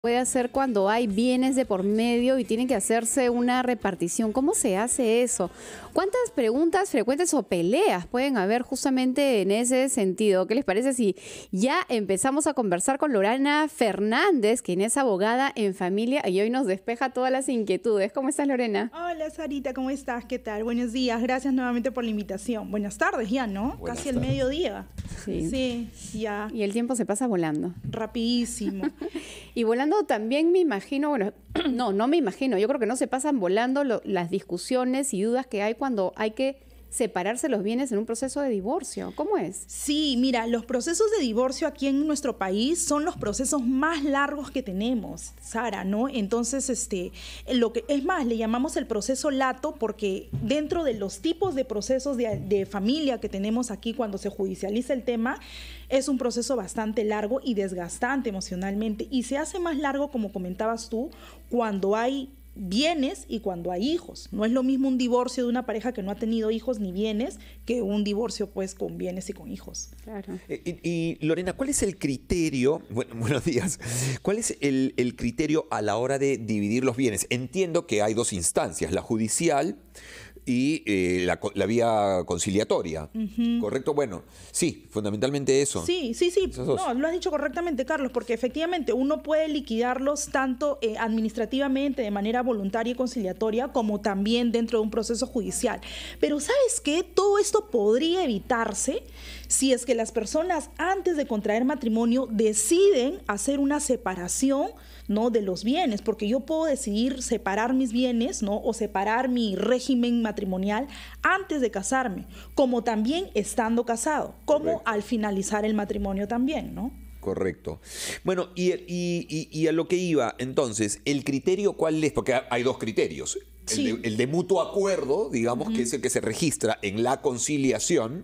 puede hacer cuando hay bienes de por medio y tiene que hacerse una repartición. ¿Cómo se hace eso? ¿Cuántas preguntas frecuentes o peleas pueden haber justamente en ese sentido? ¿Qué les parece si ya empezamos a conversar con Lorena Fernández, quien es abogada en familia y hoy nos despeja todas las inquietudes? ¿Cómo estás, Lorena? Hola, Sarita, ¿cómo estás? ¿Qué tal? Buenos días, gracias nuevamente por la invitación. Buenas tardes ya, ¿no? Buenas Casi el tardes. mediodía. Sí. Sí, ya. Y el tiempo se pasa volando. Rapidísimo. Y volando también me imagino, bueno, no me imagino, yo creo que no se pasan volando las discusiones y dudas que hay cuando hay que separarse los bienes en un proceso de divorcio. ¿Cómo es? Sí, mira, los procesos de divorcio aquí en nuestro país son los procesos más largos que tenemos, Sara, ¿no? Entonces, lo que es más, le llamamos el proceso lato porque dentro de los tipos de procesos de familia que tenemos aquí cuando se judicializa el tema, es un proceso bastante largo y desgastante emocionalmente y se hace más largo, como comentabas tú, cuando hay bienes y cuando hay hijos. No es lo mismo un divorcio de una pareja que no ha tenido hijos ni bienes que un divorcio pues con bienes y con hijos. Claro. Y Lorena, ¿cuál es el criterio? Bueno, buenos días. ¿Cuál es el criterio a la hora de dividir los bienes? Entiendo que hay dos instancias, la judicial y la vía conciliatoria, ¿correcto? Bueno, sí, fundamentalmente eso. Sí. Esos dos. No, lo has dicho correctamente, Carlos, porque efectivamente uno puede liquidarlos tanto administrativamente, de manera voluntaria y conciliatoria, como también dentro de un proceso judicial. Pero ¿sabes qué? Todo esto podría evitarse si es que las personas antes de contraer matrimonio deciden hacer una separación, ¿no?, de los bienes, porque yo puedo decidir separar mis bienes, ¿no?, o separar mi régimen matrimonial antes de casarme, como también estando casado, como Correcto. al finalizar el matrimonio también, ¿no? Correcto. Bueno, y a lo que iba, entonces, ¿el criterio cuál es? Porque hay dos criterios. Sí. El de mutuo acuerdo, digamos, que es el que se registra en la conciliación,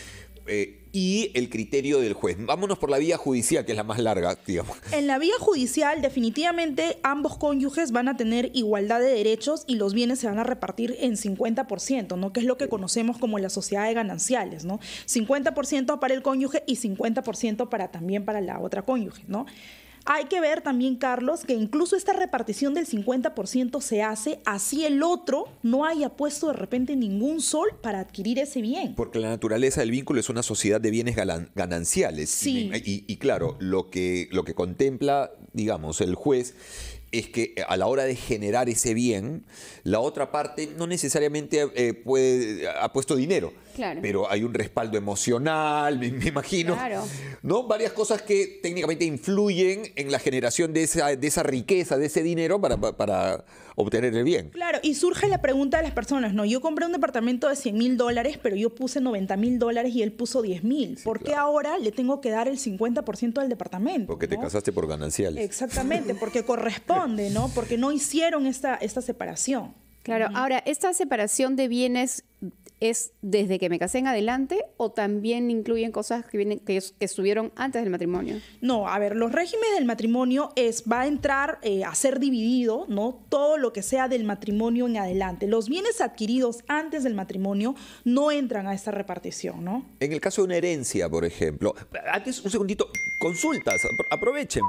y el criterio del juez. Vámonos por la vía judicial, que es la más larga, digamos. En la vía judicial, definitivamente ambos cónyuges van a tener igualdad de derechos y los bienes se van a repartir en 50%, ¿no?, que es lo que conocemos como la sociedad de gananciales, ¿no? 50% para el cónyuge y 50% también para la otra cónyuge, ¿no? Hay que ver también, Carlos, que incluso esta repartición del 50% se hace así el otro no haya puesto de repente ningún sol para adquirir ese bien. Porque la naturaleza del vínculo es una sociedad de bienes gananciales. Sí. Y claro, lo que contempla, digamos, el juez es que a la hora de generar ese bien, la otra parte no necesariamente ha puesto dinero. Claro. Pero hay un respaldo emocional, me imagino. Claro. ¿No? Varias cosas que técnicamente influyen en la generación de esa riqueza, de ese dinero para obtener el bien. Claro, y surge la pregunta de las personas, ¿no? Yo compré un departamento de $100,000, pero yo puse $90,000 y él puso $10,000. Sí, ¿Por qué claro. ahora le tengo que dar el 50% del departamento? Porque te ¿no? casaste por gananciales. Exactamente, porque corresponde, ¿no? Porque no hicieron esta separación. Claro, ahora, ¿esta separación de bienes es desde que me casé en adelante o también incluyen cosas que estuvieron antes del matrimonio? No, a ver, los regímenes del matrimonio va a entrar a ser dividido, ¿no? Todo lo que sea del matrimonio en adelante. Los bienes adquiridos antes del matrimonio no entran a esta repartición, ¿no? En el caso de una herencia, por ejemplo, antes, un segundito, consultas, aprovechen.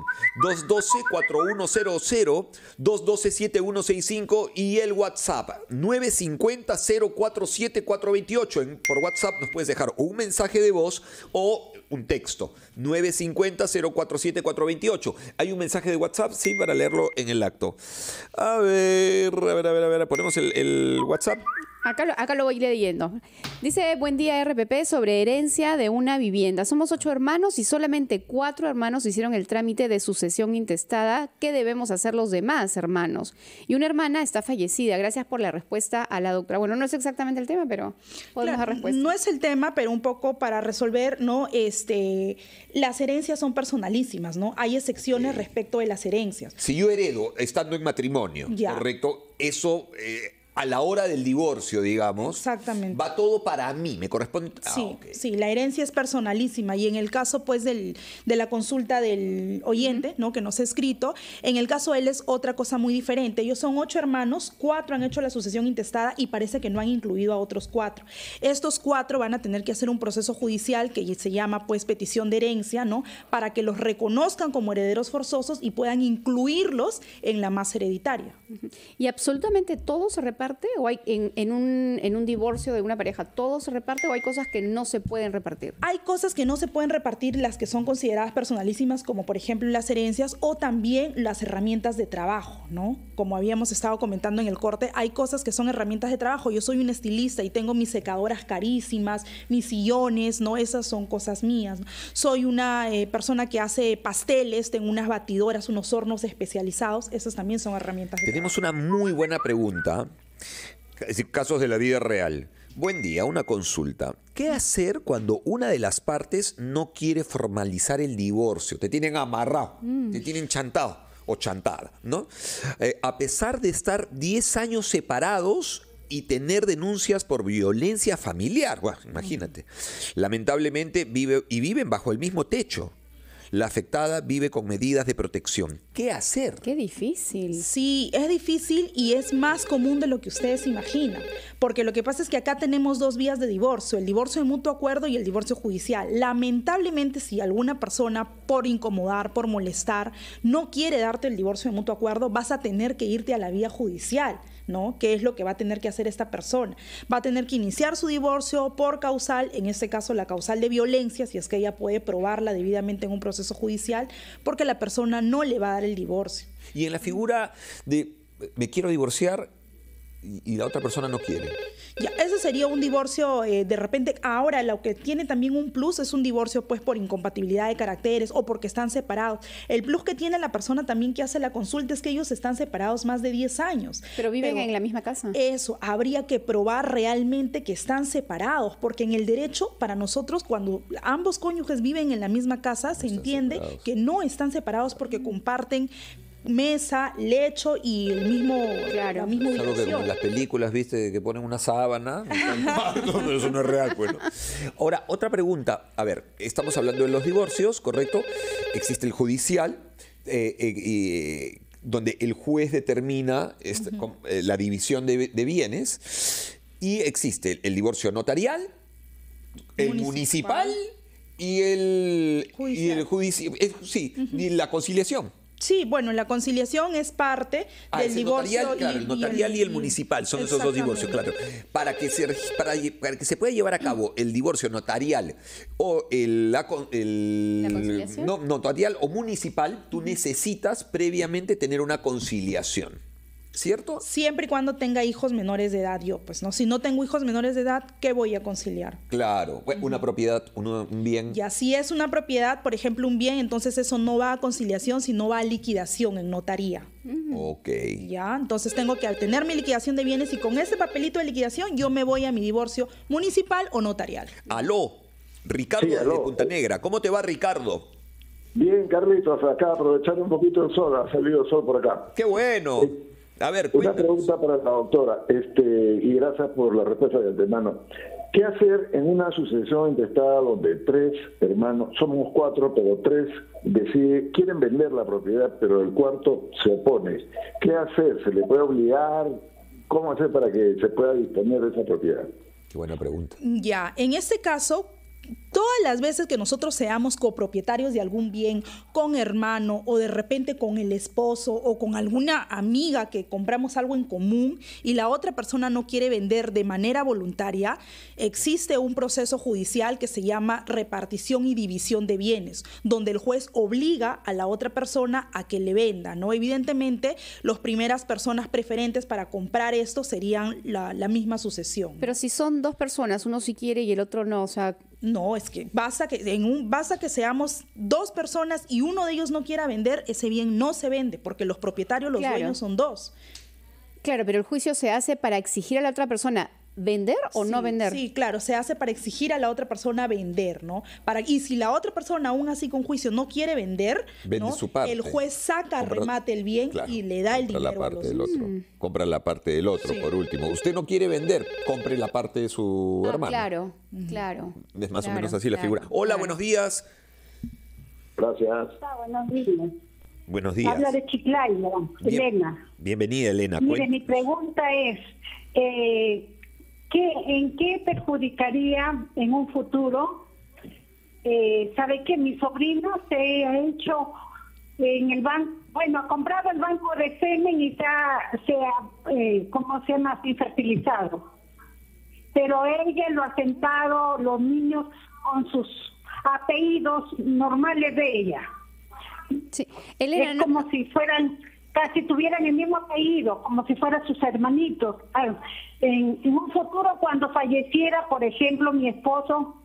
212-4100, 212-7165 y el WhatsApp 950-047-428. Por WhatsApp nos puedes dejar un mensaje de voz o un texto. 950-047-428. ¿Hay un mensaje de WhatsApp? Sí, para leerlo en el acto. A ver. Ponemos el WhatsApp. Acá lo voy leyendo. Dice, buen día RPP, sobre herencia de una vivienda. Somos 8 hermanos y solamente 4 hermanos hicieron el trámite de sucesión intestada. ¿Qué debemos hacer los demás hermanos? Y una hermana está fallecida. Gracias por la respuesta a la doctora. Bueno, no es exactamente el tema, pero podemos dar respuesta. No es el tema, pero un poco para resolver, ¿no? Las herencias son personalísimas, ¿no? Hay excepciones respecto de las herencias. Si yo heredo estando en matrimonio, Ya. ¿correcto? Eso a la hora del divorcio, digamos, Exactamente. va todo para mí, me corresponde. Sí, Ok. sí, la herencia es personalísima y en el caso pues de la consulta del oyente, ¿no? Que nos ha escrito, en el caso de él es otra cosa muy diferente. Ellos son 8 hermanos, 4 han hecho la sucesión intestada y parece que no han incluido a otros 4. Estos 4 van a tener que hacer un proceso judicial que se llama pues petición de herencia, ¿no? Para que los reconozcan como herederos forzosos y puedan incluirlos en la masa hereditaria. ¿Y absolutamente todo se reparte? ¿O hay en un divorcio de una pareja, todo se reparte o hay cosas que no se pueden repartir? Hay cosas que no se pueden repartir, las que son consideradas personalísimas, como por ejemplo las herencias o también las herramientas de trabajo, ¿no? Como habíamos estado comentando en el corte, hay cosas que son herramientas de trabajo. Yo soy un estilista y tengo mis secadoras carísimas, mis sillones, ¿no? Esas son cosas mías. Soy una persona que hace pasteles, tengo unas batidoras, unos hornos especializados, esas también son herramientas de Tenemos una muy buena pregunta, es decir, casos de la vida real. Buen día, una consulta. ¿Qué hacer cuando una de las partes no quiere formalizar el divorcio? Te tienen amarrado, te tienen chantado o chantada, ¿no? A pesar de estar 10 años separados y tener denuncias por violencia familiar. Bueno, imagínate. Lamentablemente viven bajo el mismo techo. La afectada vive con medidas de protección. ¿Qué hacer? Qué difícil. Sí, es difícil y es más común de lo que ustedes imaginan, porque lo que pasa es que acá tenemos 2 vías de divorcio, el divorcio de mutuo acuerdo y el divorcio judicial. Lamentablemente, si alguna persona por incomodar, por molestar, no quiere darte el divorcio de mutuo acuerdo, vas a tener que irte a la vía judicial, ¿no? ¿Qué es lo que va a tener que hacer esta persona? Va a tener que iniciar su divorcio por causal, en este caso la causal de violencia, si es que ella puede probarla debidamente en un proceso judicial, porque la persona no le va a dar el divorcio. Y en la figura de me quiero divorciar y la otra persona no quiere. Ya, ese sería un divorcio, de repente, ahora lo que tiene también un plus es un divorcio pues por incompatibilidad de caracteres o porque están separados. El plus que tiene la persona también que hace la consulta es que ellos están separados más de 10 años. Pero viven en la misma casa. Eso, habría que probar realmente que están separados, porque en el derecho, para nosotros, cuando ambos cónyuges viven en la misma casa, se entiende que no están separados porque comparten mesa, lecho y el mismo, Claro. la misma Es algo que como en ubicación. las películas, ¿viste? Que ponen una sábana. No, eso no es real, bueno. Ahora, otra pregunta. A ver, estamos hablando de los divorcios, ¿correcto? Existe el judicial, donde el juez determina la división de bienes. Y existe el divorcio notarial, el municipal y el judicial. Sí, y la conciliación. Sí, bueno, la conciliación es parte del el divorcio. notarial, claro, el notarial y el municipal son esos dos divorcios, claro. Para que se pueda llevar a cabo el divorcio notarial o ¿La conciliación? notarial o municipal, tú necesitas previamente tener una conciliación, ¿cierto? Siempre y cuando tenga hijos menores de edad, yo, pues, ¿no? Si no tengo hijos menores de edad, ¿qué voy a conciliar? Claro, una propiedad, un bien. Ya, si es una propiedad, por ejemplo, un bien, entonces eso no va a conciliación, sino va a liquidación en notaría. Ok. Ya, entonces tengo que tener mi liquidación de bienes y con ese papelito de liquidación yo me voy a mi divorcio municipal o notarial. Aló, Ricardo Sí, aló. de Punta Negra. ¿Cómo te va, Ricardo? Bien, Carlitos, acá aprovechando un poquito el sol, ha salido el sol por acá. ¡Qué bueno! A ver, Una cuéntanos. pregunta para la doctora, y gracias por la respuesta de antemano. ¿Qué hacer en una sucesión intestada donde 3 hermanos, somos 4, pero 3 quieren vender la propiedad, pero el cuarto se opone? ¿Qué hacer? ¿Se le puede obligar? ¿Cómo hacer para que se pueda disponer de esa propiedad? Qué buena pregunta. Ya, en este caso, todas las veces que nosotros seamos copropietarios de algún bien con hermano o de repente con el esposo o con alguna amiga que compramos algo en común y la otra persona no quiere vender de manera voluntaria, existe un proceso judicial que se llama repartición y división de bienes, donde el juez obliga a la otra persona a que le venda, ¿no? Evidentemente, las primeras personas preferentes para comprar esto serían la misma sucesión. Pero si son 2 personas, uno sí quiere y el otro no, o sea, No, es que basta que seamos 2 personas y uno de ellos no quiera vender, ese bien no se vende, porque los propietarios, los Claro. dueños son 2. claro, pero el juicio se hace para exigir a la otra persona, vender o no vender. Sí, claro, se hace para exigir a la otra persona vender, ¿no? Y si la otra persona, aún así con juicio, no quiere vender, Vende ¿no? su parte. El juez saca a remate el bien Claro, y le da el compra dinero la a parte los del otro. Compra la parte del otro, por último. Usted no quiere vender, compre la parte de su hermano. Claro, claro. Es más o Claro, menos así la figura. claro, Hola, claro. buenos días. Gracias. Buenos días. Buenos días. Habla de Chiclayo, Elena. Bienvenida, Elena. Mire, mi pregunta es, ¿en qué perjudicaría en un futuro? ¿Sabe que mi sobrino se ha hecho en el banco, bueno, ha comprado el banco de semen y ¿cómo se llama? Infertilizado. Pero ella lo ha sentado, los niños con sus apellidos normales de ella. Sí. Elena, Es como si fueran, casi tuvieran el mismo apellido, como si fueran sus hermanitos. En un futuro, cuando falleciera, por ejemplo, mi esposo,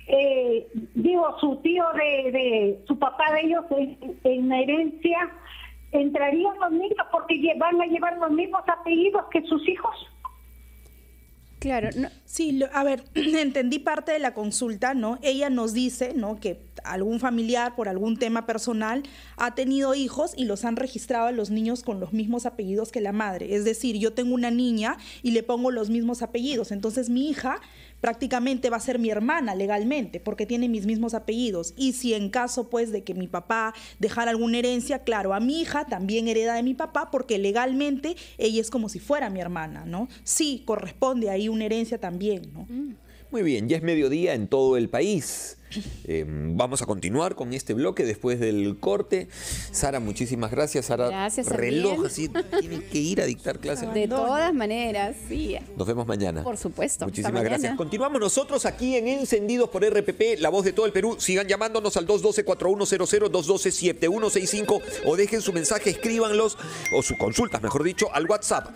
su tío de su papá de ellos en la herencia, entrarían los niños porque van a llevar los mismos apellidos que sus hijos. claro, no, Sí, a ver, entendí parte de la consulta, ¿no? Ella nos dice, ¿no?, que algún familiar por algún tema personal ha tenido hijos y los han registrado a los niños con los mismos apellidos que la madre. Es decir, yo tengo una niña y le pongo los mismos apellidos. Entonces mi hija prácticamente va a ser mi hermana legalmente porque tiene mis mismos apellidos. Y si en caso pues de que mi papá dejara alguna herencia, claro, a mi hija también hereda de mi papá porque legalmente ella es como si fuera mi hermana, ¿no? Sí, corresponde ahí una herencia también, ¿no? Muy bien, ya es mediodía en todo el país. Vamos a continuar con este bloque después del corte. Sara, muchísimas gracias. Sara, Gracias, reloj también. así, tiene que ir a dictar clases. de todas maneras, sí. Nos vemos mañana. Por supuesto. Muchísimas Hasta gracias. mañana. Continuamos nosotros aquí en Encendidos por RPP, la voz de todo el Perú. Sigan llamándonos al 212-4100, 212-7165 o dejen su mensaje, escríbanlos, o sus consultas, mejor dicho, al WhatsApp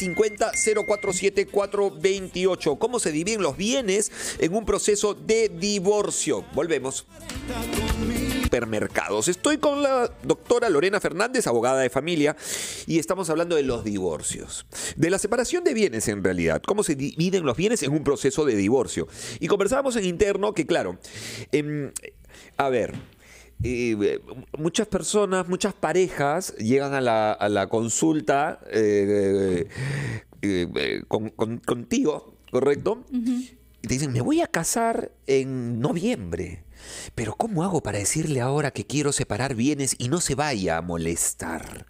950-047-428. ¿Cómo se dividen los bienes en un proceso de divorcio? Volvemos. Supermercados. Estoy con la doctora Lorena Fernández, abogada de familia, y estamos hablando de los divorcios, de la separación de bienes en realidad, cómo se dividen los bienes en un proceso de divorcio. Y conversábamos en interno que, claro, muchas personas, muchas parejas llegan a la consulta contigo, ¿correcto? Y te dicen, me voy a casar en noviembre. Pero ¿cómo hago para decirle ahora que quiero separar bienes y no se vaya a molestar?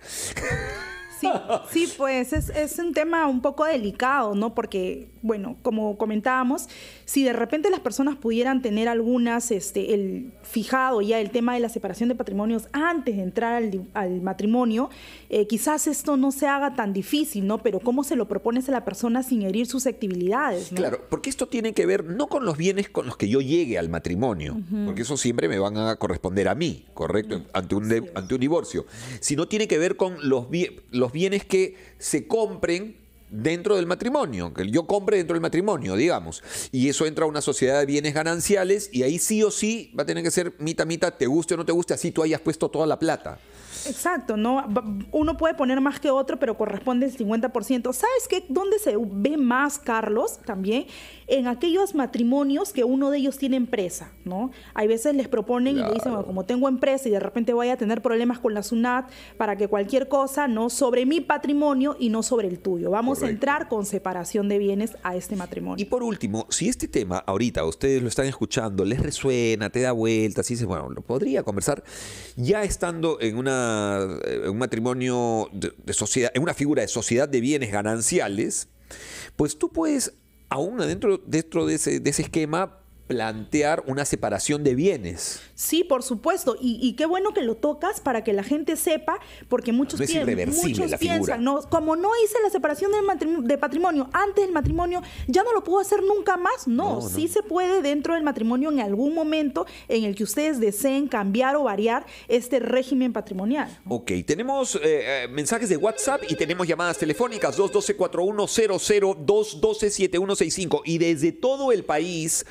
Sí, pues es un tema un poco delicado, ¿no? Porque, bueno, como comentábamos, si de repente las personas pudieran tener algunas, fijado ya el tema de la separación de patrimonios antes de entrar al matrimonio, quizás esto no se haga tan difícil, ¿no? Pero ¿cómo se lo propones a la persona sin herir susceptibilidades, ¿no? Claro, porque esto tiene que ver no con los bienes con los que yo llegue al matrimonio, porque eso siempre me van a corresponder a mí, ¿correcto? Ante un divorcio, sino tiene que ver con los bienes que se compren dentro del matrimonio, que yo compre dentro del matrimonio, digamos, y eso entra a una sociedad de bienes gananciales y ahí sí o sí va a tener que ser mitad, te guste o no te guste, así tú hayas puesto toda la plata. Exacto, ¿no? Uno puede poner más que otro, pero corresponde el 50%. ¿Sabes qué? ¿Dónde se ve más, Carlos? También en aquellos matrimonios que uno de ellos tiene empresa, ¿no? Hay veces les proponen y le dicen, bueno, como tengo empresa y de repente voy a tener problemas con la SUNAT para que cualquier cosa, ¿no?, sobre mi patrimonio y no sobre el tuyo. Vamos a entrar con separación de bienes a este matrimonio. Y por último, si este tema ahorita ustedes lo están escuchando, les resuena, te da vueltas y dices, bueno, lo podría conversar, ya estando en un matrimonio de sociedad, en una figura de sociedad de bienes gananciales, pues tú puedes, aún dentro de ese esquema, plantear una separación de bienes. Sí, por supuesto. Y qué bueno que lo tocas para que la gente sepa, porque muchos, No es irreversible la figura. piensan, no, como no hice la separación de patrimonio antes del matrimonio, ya no lo puedo hacer nunca más. No, sí se puede dentro del matrimonio en algún momento en el que ustedes deseen cambiar o variar este régimen patrimonial. Ok, tenemos mensajes de WhatsApp y tenemos llamadas telefónicas 212-4100, 212-7165 y desde todo el país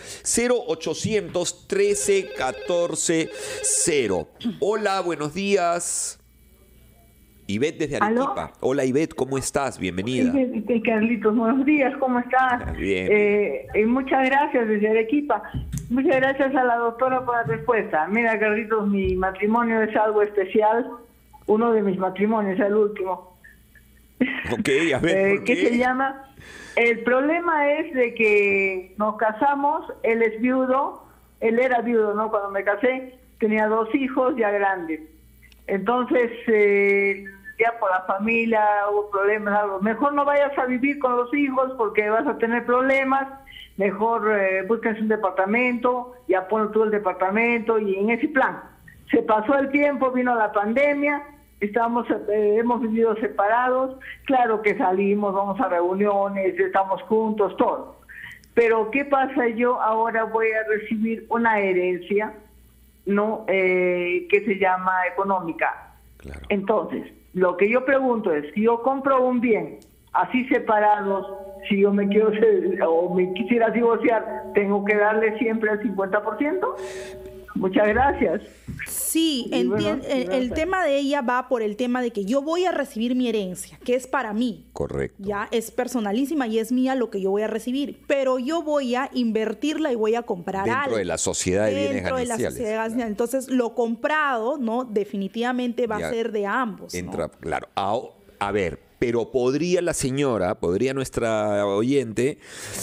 0800 13 14 0. Hola, buenos días. Ivette desde ¿Aló? Arequipa. Hola Ivette, ¿cómo estás? Bienvenida. Carlitos, buenos días, ¿cómo estás? Bien. Muchas gracias desde Arequipa. Muchas gracias a la doctora por la respuesta. Mira, Carlitos, mi matrimonio es algo especial. Uno de mis matrimonios, el último. Ok, a ver, ¿por ¿Qué qué? se llama? El problema es de que nos casamos, él es viudo, él era viudo, ¿no? Cuando me casé, tenía 2 hijos ya grandes. Entonces, ya por la familia hubo problemas, algo. Mejor no vayas a vivir con los hijos porque vas a tener problemas. Mejor busques un departamento, ya pon tú el departamento y en ese plan. Se pasó el tiempo, vino la pandemia, hemos vivido separados. Claro que salimos, vamos a reuniones, estamos juntos, todo. Pero ¿qué pasa? Yo ahora voy a recibir una herencia, ¿no? Que se llama económica. Claro. Entonces, lo que yo pregunto es, si yo compro un bien así separados, si yo me quiero o me quisiera divorciar, ¿tengo que darle siempre el 50%? Muchas gracias. Sí, Y bueno, el gracias. tema de ella va por el tema de que yo voy a recibir mi herencia, que es para mí. Correcto. Ya es personalísima y es mía lo que yo voy a recibir, pero yo voy a invertirla y voy a comprar Dentro algo. de la sociedad de bienes Dentro de la gananciales. sociedad gananciales. Entonces, lo comprado, ¿no? Definitivamente va Ya a ser de ambos, ¿no? Entra, claro. A ver, pero podría nuestra oyente,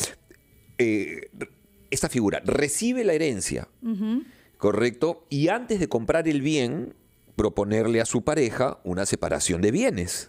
esta figura, recibe la herencia, ¿correcto? Y antes de comprar el bien, proponerle a su pareja una separación de bienes.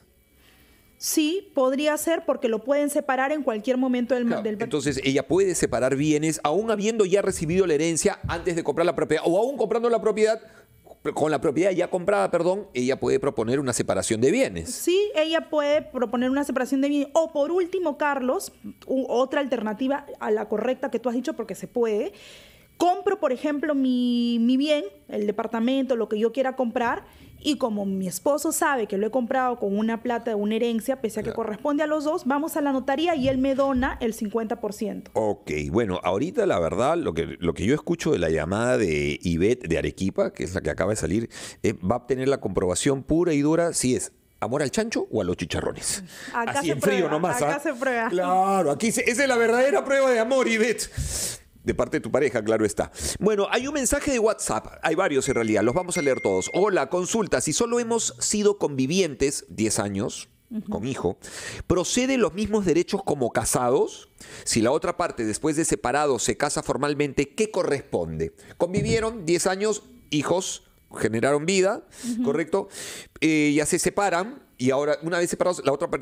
Sí, podría ser porque lo pueden separar en cualquier momento del Entonces ella puede separar bienes aún habiendo ya recibido la herencia antes de comprar la propiedad o aún comprando la propiedad, con la propiedad ya comprada, ella puede proponer una separación de bienes. Sí, ella puede proponer una separación de bienes. O por último, Carlos, otra alternativa a la correcta que tú has dicho, porque se puede. Compro, por ejemplo, mi bien, el departamento, lo que yo quiera comprar, y como mi esposo sabe que lo he comprado con una plata de una herencia, pese a que corresponde a los dos, vamos a la notaría y él me dona el 50%. Ok, bueno, ahorita la verdad, lo que yo escucho de la llamada de Ivette de Arequipa, que es la que acaba de salir, va a obtener la comprobación pura y dura si es amor al chancho o a los chicharrones. Acá Así se en frío prueba, nomás. acá ¿ah? se prueba. Claro, esa es la verdadera prueba de amor, Ivette. De parte de tu pareja, claro está. Bueno, hay un mensaje de WhatsApp, hay varios en realidad, los vamos a leer todos. Hola, consulta, si solo hemos sido convivientes 10 años con hijo, ¿proceden los mismos derechos como casados? Si la otra parte, después de separados, se casa formalmente, ¿qué corresponde? Convivieron 10 años, hijos, generaron vida, ¿correcto? Ya se separan y ahora, una vez separados, la otra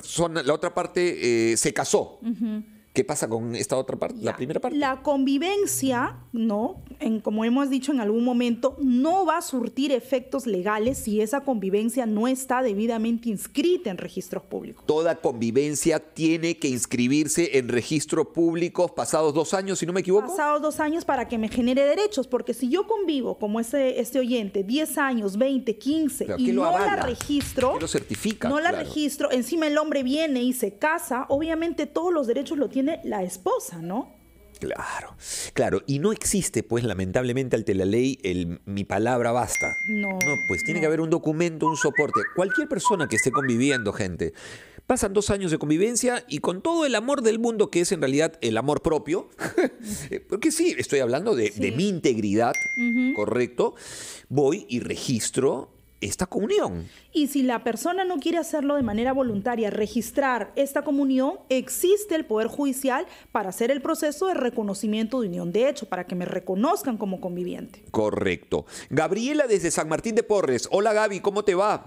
parte se casó. ¿Qué pasa con esta otra parte, la primera parte? La convivencia, ¿no? Como hemos dicho en algún momento, no va a surtir efectos legales si esa convivencia no está debidamente inscrita en registros públicos. Toda convivencia tiene que inscribirse en registros públicos pasados 2 años, si no me equivoco. Pasados 2 años para que me genere derechos, porque si yo convivo como este oyente 10 años, 20, 15 Pero y ¿qué lo no la avala? registro, ¿Qué lo certifica? no la Claro. registro, encima el hombre viene y se casa, obviamente todos los derechos lo tiene la esposa, ¿no? Claro, claro. Y no existe, pues, lamentablemente, ante la ley, mi palabra basta. No, pues tiene no. que haber un documento, un soporte. Cualquier persona que esté conviviendo, gente, pasan 2 años de convivencia y con todo el amor del mundo, que es en realidad el amor propio, porque sí, estoy hablando de mi integridad, ¿correcto? Voy y registro esta comunión. Y si la persona no quiere hacerlo de manera voluntaria, registrar esta comunión, existe el Poder Judicial para hacer el proceso de reconocimiento de unión de hecho, para que me reconozcan como conviviente. Correcto. Gabriela desde San Martín de Porres. Hola Gaby, ¿cómo te va?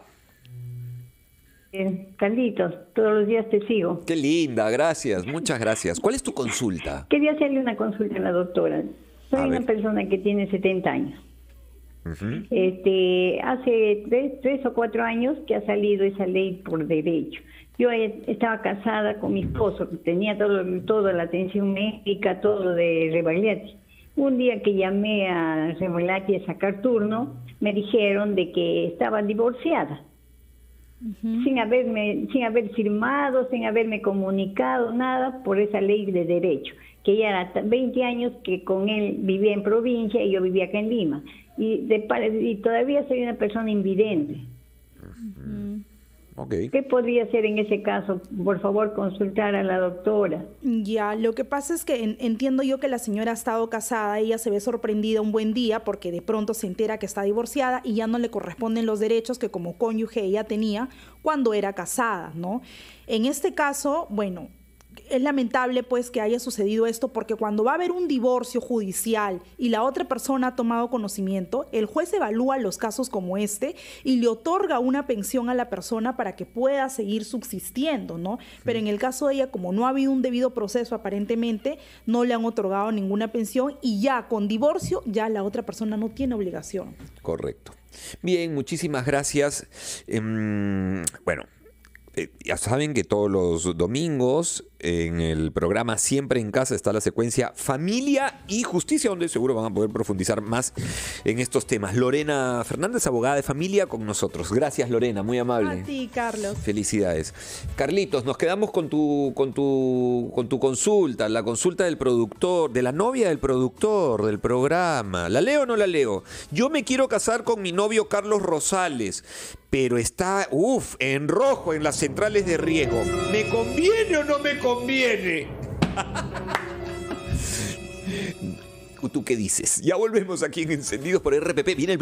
Carlitos, todos los días te sigo. Qué linda, gracias, muchas gracias. ¿Cuál es tu consulta? Quería hacerle una consulta a la doctora. Soy A una ver. persona que tiene 70 años. Hace 3 o 4 años que ha salido esa ley por derecho. Yo estaba casada con mi esposo, que tenía toda la atención médica, todo de Rebagliati. Un día que llamé a Rebagliati a sacar turno, me dijeron de que estaba divorciada. Sin haber firmado, sin haberme comunicado, nada, por esa ley de derecho. Que ya era 20 años que con él vivía en provincia y yo vivía acá en Lima. Y todavía soy una persona invidente. Ok. ¿Qué podría hacer en ese caso? Por favor, consultar a la doctora. Ya, lo que pasa es que entiendo yo que la señora ha estado casada, ella se ve sorprendida un buen día porque de pronto se entera que está divorciada y ya no le corresponden los derechos que como cónyuge ella tenía cuando era casada, ¿no? En este caso, bueno, es lamentable pues que haya sucedido esto porque cuando va a haber un divorcio judicial y la otra persona ha tomado conocimiento, el juez evalúa los casos como este y le otorga una pensión a la persona para que pueda seguir subsistiendo, ¿no? Pero en el caso de ella, como no ha habido un debido proceso aparentemente, no le han otorgado ninguna pensión y ya con divorcio ya la otra persona no tiene obligación. Correcto. Bien, muchísimas gracias. Bueno, ya saben que todos los domingos en el programa Siempre en Casa está la secuencia Familia y Justicia, donde seguro van a poder profundizar más en estos temas. Lorena Fernández, abogada de familia, con nosotros. Gracias, Lorena, muy amable. A ti, Carlos. Felicidades. Carlitos, nos quedamos con tu consulta, la consulta del productor, de la novia del productor del programa. ¿La leo o no la leo? Yo me quiero casar con mi novio Carlos Rosales, pero está, en rojo en las centrales de riego. ¿Me conviene o no me conviene? ¿Tú qué dices? Ya volvemos aquí en Encendidos por RPP. Viene el